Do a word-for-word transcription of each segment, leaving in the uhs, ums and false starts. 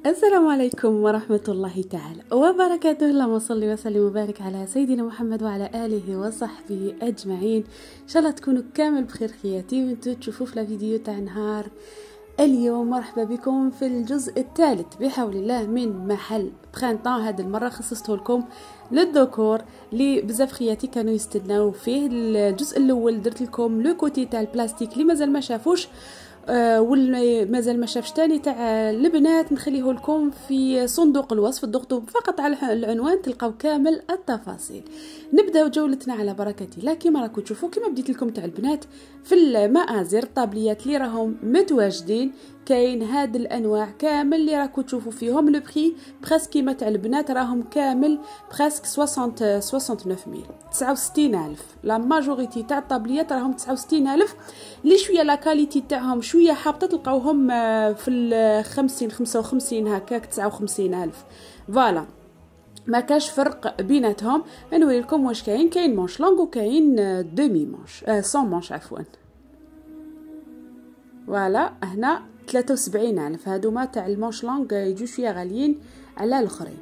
السلام عليكم ورحمة الله تعالى وبركاته. اللهم صل وسلم وبارك على سيدنا محمد وعلى آله وصحبه أجمعين. إن شاء الله تكونوا كامل بخير خياتي وانتو تشوفوا في الفيديو تاع نهار اليوم. مرحبا بكم في الجزء الثالث بحول الله من محل برينطون. هذه المرة خصصته لكم للذكور اللي بزاف خياتي كانوا يستناو فيه. الجزء الأول درت لكم لو كوتي تاع البلاستيك اللي مازال ما شافوش، آه واللي مازال ما شافش تاني تاع البنات نخليه لكم في صندوق الوصف. ضغطوا فقط على العنوان تلقاو كامل التفاصيل. نبداو جولتنا على بركه الله. كيما راكم تشوفوا كيما بديت لكم تاع البنات في المآزر الطابليات اللي راهم متواجدين. كاين هاد الانواع كامل اللي راكم تشوفوا فيهم لو بري بريسك كيما تاع البنات راهم كامل بريسك ستين تسعة وتسعين تسعة وستين الف. لا ماجوريتي تاع الطابليات راهم تسعة وستين الف. لي شويه لا كاليتي تاعهم شويه حابطه تلقاوهم في ال خمسين خمسة وخمسين هكاك تسعة وخمسين الف. فوالا ما كاش فرق بيناتهم. نوري لكم واش كاين. كاين مونش لونغ وكاين دومي مونش آه سون مونش عفوا. فوالا هنا ثلاثة وسبعين الف. هادوما تاع المونش لونغ يجوا شويه غاليين على الاخرين.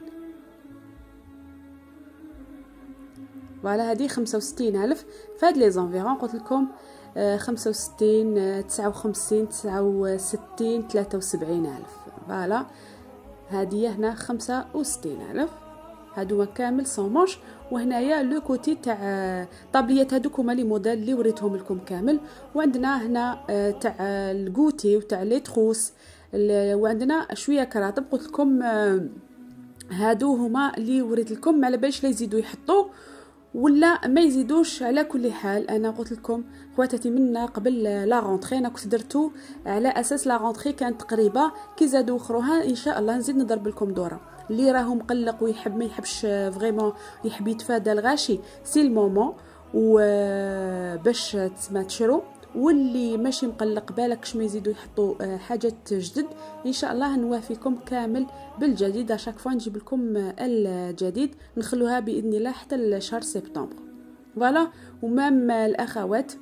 فوالا هذه خمسة وستين الف. فهاد لي زونفيرون قلت لكم خمسة وستين تسعة وخمسين تسعة وستين ثلاثة وسبعين الف. فوالا هذه هنا خمسة وستين الف. هادو كامل صوموش. وهنايا لو كوتي تاع طابليات هذوك هما لي موديل اللي وريتهم لكم كامل. وعندنا هنا تاع الكوتي وتاع لي تروس. وعندنا شويه كراطب قلت لكم هادو هما اللي وريت لكم، على بالش لا يزيدوا يحطوا ولا ما يزيدوش. على كل حال انا قلت لكم خواتاتي منا قبل لا رونطري انا كنت درتو على اساس لا رونطري كانت قريبه. كي زادوا اخروها ان شاء الله نزيد نضرب لكم دوره. اللي راهو مقلق ويحب ما يحبش فريمون يحب يتفادى الغاشي سي المومون وباش ما تشرو. واللي ماشي مقلق بالكش ما يزيدوا يحطوا حاجات جدد ان شاء الله نوافيكم كامل بالجديد. اشاك فوا نجيب لكم الجديد نخلوها باذن الله حتى لشهر سبتمبر. فوالا ومام الاخوات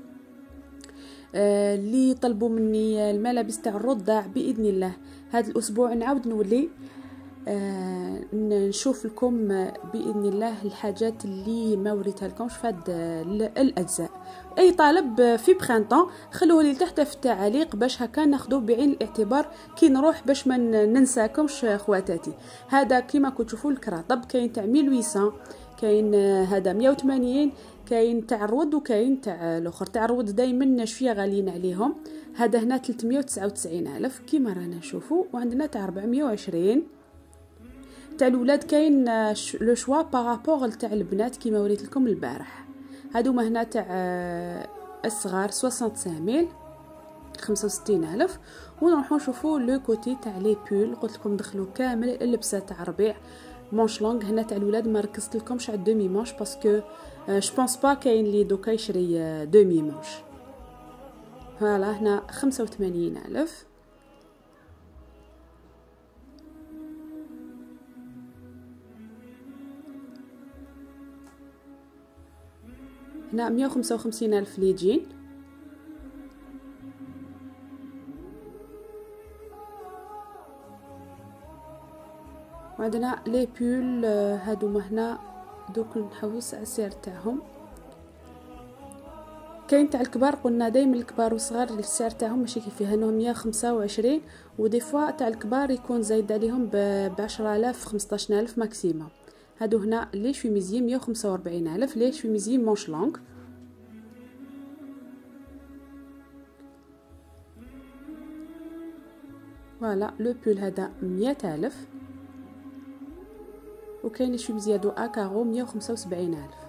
اللي طلبوا مني الملابس تاع الرضاع باذن الله هذا الاسبوع نعاود نولي آه نشوف لكم باذن الله الحاجات اللي ما وريتها لكمش في هاد الاجزاء. اي طالب في برينطون خلوه لي تحت في التعاليق باش هكا ناخذوا بعين الاعتبار كي نروح باش ما ننساكمش خواتاتي. هذا كيما كنتوا تشوفوا الكراطب كاين تاع مية وثمانمية، كاين هذا مية وثمانين، كاين تاع الرود وكاين تاع الاخر. تاع الرود دائما شويه غاليين عليهم. هذا هنا ثلاثمية وتسعة وتسعين الف كيما رانا نشوفوا. وعندنا تاع أربعمية وعشرين تاع الولاد. كاين لو شوا بارابور تاع البنات كيما وريت لكم البارح. هادوما هنا تاع الصغار خمسة وستين خمسة وستين الف. ونروحو نشوفوا لو كوتي تاع لي بول. قلت لكم دخلوا كامل اللبسه تاع ربيع مونش لونغ. هنا تاع الولاد ما ركزت لكمش على دومي مونش باسكو جو بونس با كاين لي دوكا يشري دومي مونش. فوالا هنا خمسة وثمانين الف. هنا مية وخمسة وخمسين الف لي جين. وعندنا لي بول هادوما هنا دوك نحوس على السعر تاعهم. كاين تاع الكبار قلنا دايما الكبار والصغار السعر تاعهم ماشي كيف هانهم مية وخمسة وعشرين. ودي فوا تاع الكبار يكون زايد عليهم ب عشرة آلاف خمسطاش ألف ماكسيموم. هادو هنا لي شوميزيين مية وخمسة وأربعين الف. لي شوميزيين مونش لونغ. فوالا لو بول هذا مية الف. وكاين شوميزي هادو اكارو مية وخمسة وسبعين الف.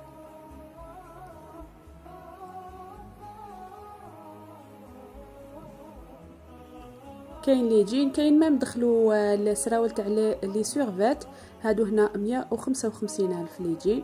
كاين لي جين. كاين مام دخلوا السراول تاع لي سورفات. هادو هنا مية وخمسة وخمسين الف لي جين.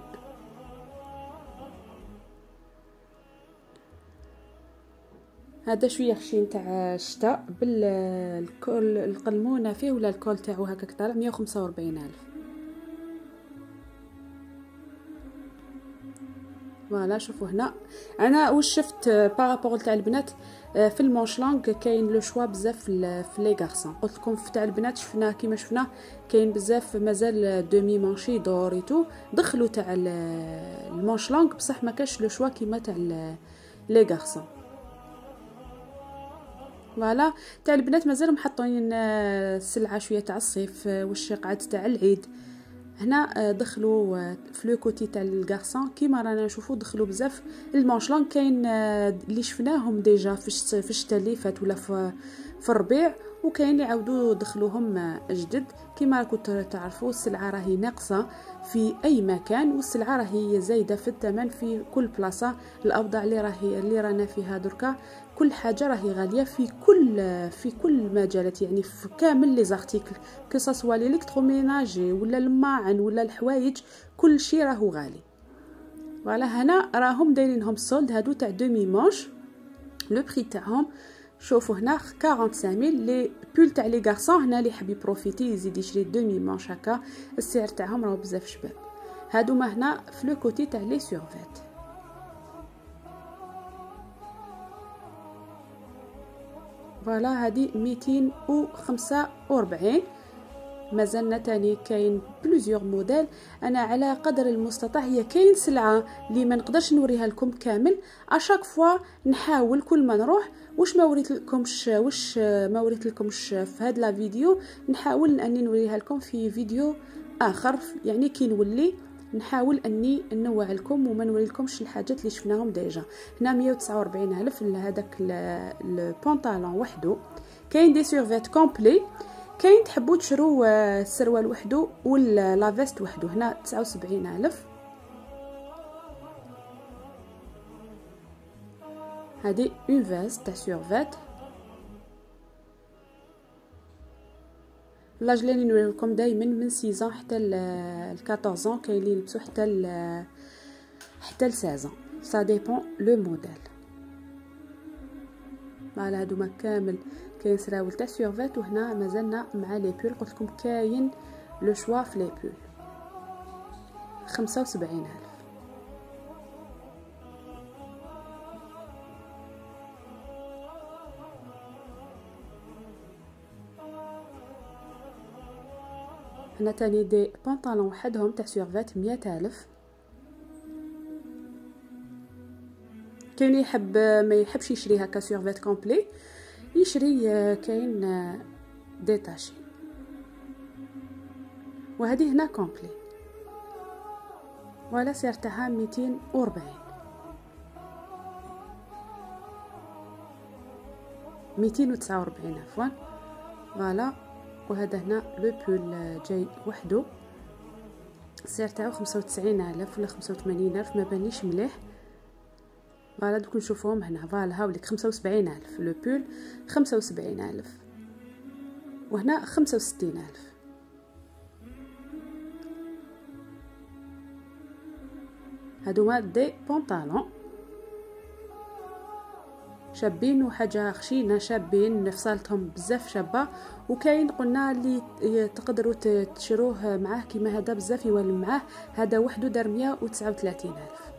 هذا شويه خشين تاع الشتاء بالكول القلمونه فيه ولا الكول تاعو هكاك طالع مية وخمسة وأربعين الف. فوالا شوفوا هنا انا واش شفت بارابور تاع البنات في المونش لونغ كاين لو شوا بزاف في لي غارسون. قلت لكم في تاع البنات شفنا كيما شفنا كاين بزاف مازال دومي مونشي دور اي تو دخلوا تاع المونش لونغ بصح ما كاش لو شوا كيما تاع لي غارسون. فوالا تاع البنات مازال محطوين السلعه شويه تاع الصيف واش قعد تاع العيد. هنا دخلوا في لو كوتي تاع الغارسون كيما رانا نشوفوا دخلوا بزاف المونش لونغ. كاين اللي شفناهم ديجا في في الشتاء اللي فات ولا في في الربيع، وكاين اللي عاودوا دخلوهم جدد. كيما راكم تعرفوا السلعه راهي ناقصه في اي مكان، والسلعه راهي زايده في الثمن في كل بلاصه. الاوضاع اللي راهي اللي رانا فيها دركا كل حاجه راهي غاليه في كل في كل المجالات، يعني في كامل لي زارتيكل كسوا الالكتروميناجي ولا الماعن ولا الحوايج كل شيء راهو غالي. فوالا هنا راهم دايرينهم سولد هادو تاع دومي مونش. لو بري تاعهم شوفوا هنا خمسة وأربعين ميل. لي بول تاع لي غارسون هنا اللي حاب يبروفيتي يزيد يشري دومي مونش هكا السعر تاعهم راهو بزاف شباب. هادو ما هنا في لو كوتي تاع لي سورفيت. فوالا هادي ميتين وخمسة وأربعين. مازالنا تاني كاين بلوزيور موديل. انا على قدر المستطاع هي كاين سلعه اللي ما نقدرش نوريها لكم كامل اشاك فوا نحاول كل ما نروح واش ما وريت لكمش واش ما وريت لكمش في هاد لا فيديو نحاول اني نوريها لكم في فيديو اخر. يعني كي نولي نحاول اني ننوع لكم وما نوري لكمش الحاجات اللي شفناهم ديجا. هنا مية وتسعة وأربعين الف لهداك البونطالون وحده. كاين دي سورفيت كومبلي. كاين تحبوا تشرو السروال وحده ولا لا فيست وحده. هنا تسعة وسبعين الف. هذه اون فيست تاع سورفيت. لاج اللي نوري لكم دائما من ستة حتى ل أربعطاش كاين اللي يلبسوا حتى ل حتى ل ستة سا ديبون لو موديل. فوالا هادوما كامل كاين سراول تاع سورفيت. وهنا مازلنا مع لي بول. قلت لكم كاين لو شوا في لي بول خمسة وسبعين الف. هنا تاني دي بنطالون وحدهم تاع سورفيت مية الف. كاين يحب ما يحبش يشري هكا سورفيت كومبلي يشري كاين ديتاشي. وهذه هنا كومبلي. ولا سعر تاعها ميتين وأربعين ميتين وتسعة وأربعين عفوا. فوالا وهذا هنا لو بول جاي وحده السعر تاعو خمسة وتسعين الف ولا خمسة وثمانين الف ما بانيش مليح. فوالا دوك نشوفوهم هنا. فوالا هاوليك خمسة وسبعين الف لو بول خمسة وسبعين الف. وهنا خمسة وستين الف. هادوما دي بونطالون شابين وحاجه خشينه شابين فصالتهم بزاف شابه. وكاين قلنا اللي تقدروا تشروه معاه كيما هذا بزاف يوالم معاه. هذا وحده دار مية وتسعة وثلاثين الف.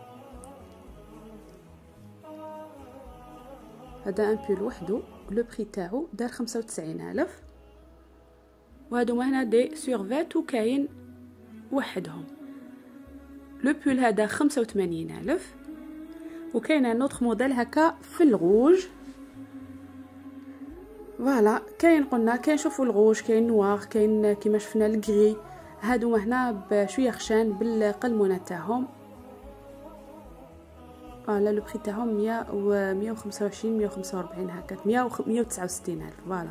هذا ان بول وحده لو بري تاعو دار خمسة وتسعين الف. وهادو هنا دي سورفيت وكاين وحدهم. لو بول هذا خمسة وثمانين الف. وكاين نوتر موديل هكا في الغوج. فوالا كاين قلنا كاين شوفوا الغوج كاين نوار كاين كيما شفنا الكري. هادو هنا بشويه خشان بالقلمونه تاعهم. فوالا لو بري تاعهم مية و مية وخمسة وعشرين مية وخمسة وأربعين هكا مية وتسعة وستين الف. فوالا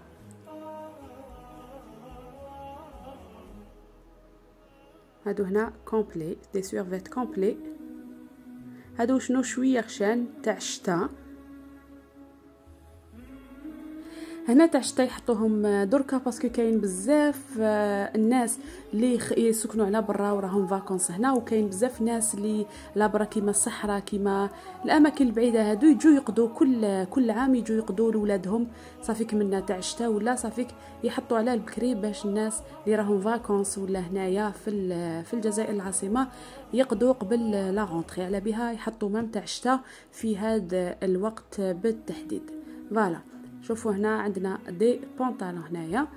هادو هنا كومبلي دي سورفيت كومبلي. هادو شنو شويه خشان تاع الشتاء. هنا تاع الشتا يحطوهم دركا باسكو كاين بزاف الناس اللي يسكنوا على برا وراهم فاكونس هنا، وكاين بزاف ناس اللي لا برا كيما الصحراء كيما الاماكن البعيده هادو يجوا يقضوا كل كل عام يجوا يقضوا لولادهم صافيك منا تاع الشتا، ولا صافيك يحطوا على البكري باش الناس اللي راهم فاكونس ولا هنايا في في الجزائر العاصمه يقضوا قبل لا غونطري، على بها يحطوا مام تاع الشتا في هذا الوقت بالتحديد. فوالا شوفوا هنا عندنا دي بونطالون هنايا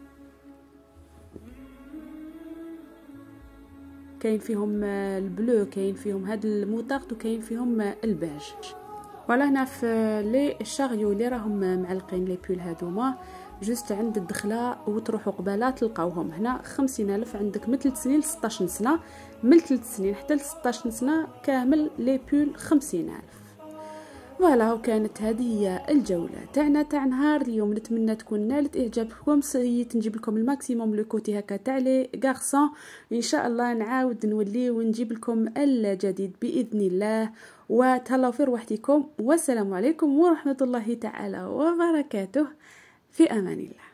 كاين فيهم البلو، كاين فيهم هاد الموطارد، وكاين فيهم البيج. ولا هنا في لي شاريو اللي راهم معلقين لي بول هادوما جوست عند الدخله وتروحوا قباله تلقاوهم هنا خمسين الف. عندك من ثلاث سنين ل ستطاش سنه، من ثلاث سنين حتى ل ستطاش سنه كامل لي بول خمسين الف. فوالا وكانت هذه الجوله تاعنا تاع نهار اليوم. نتمنى تكون نالت اعجابكم. سيت نجيب لكم الماكسيموم لو كوتي هكا تاع لي غارسون. ان شاء الله نعاود نولي ونجيب لكم الجديد باذن الله. وتهلاو في روحتكم، والسلام عليكم ورحمه الله تعالى وبركاته. في امان الله.